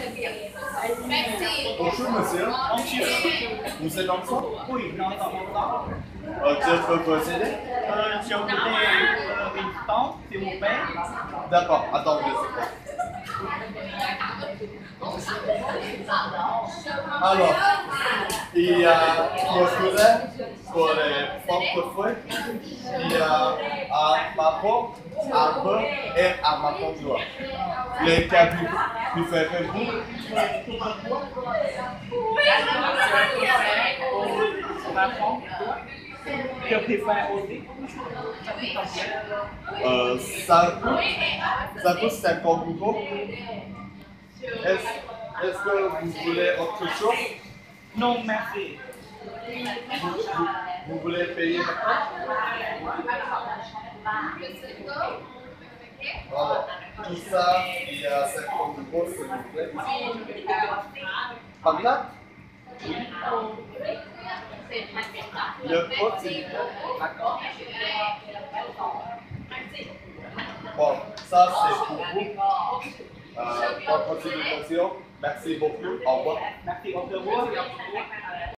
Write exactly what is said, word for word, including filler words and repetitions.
Bonjour monsieur. Vous êtes enfant? Oui, non, non, non. Euh, je peux vous aider? Euh, je voudrais euh, une tente, s'il vous plaît. D'accord, attendez. Alors, il y a brochure pour les portefeuilles, il y a un marron, un peu et un marron noir. Lesquels préférez-vous? Je préfère aussi. Euh, ça coûte, ça coûte cinquante euros. Est-ce est-ce que vous voulez autre chose? Non, merci. Vous, vous, vous voulez payer maintenant? Voilà. Tout ça, il y a cinquante euros, s'il vous plaît. Par là? Le code, s'il vous plaît. D'accord. Bon, ça c'est pour vous. Euh, bonne continuation. Merci beaucoup. Au revoir. Merci, au revoir.